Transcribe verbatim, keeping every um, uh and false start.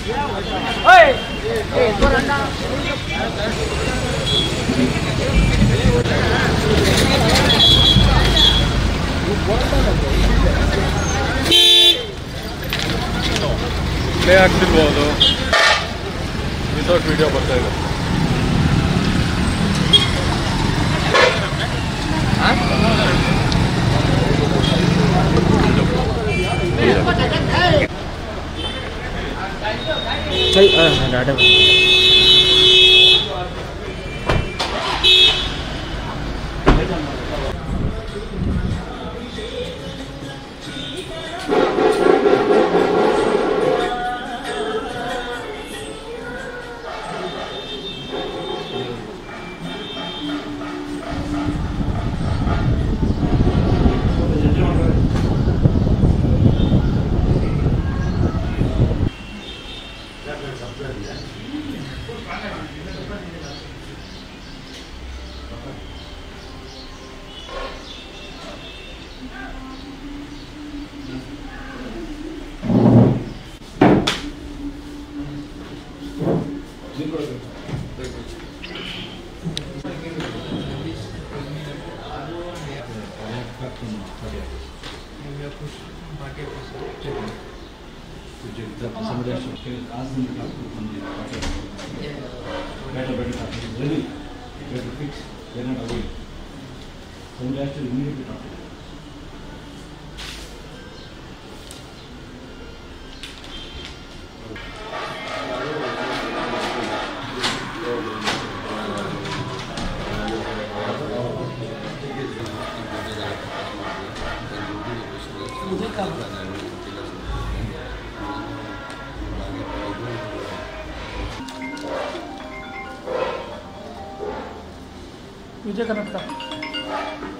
Play ಆಗ್ತಿರ್ಬೋದು without video ಬರ್ತಾ ಇದೆ. Somebody has to ask them to talk to somebody. Better, better talk. It's ready. Better fix. They're not away. Somebody has to immediately talk to them. Vijay Karnataka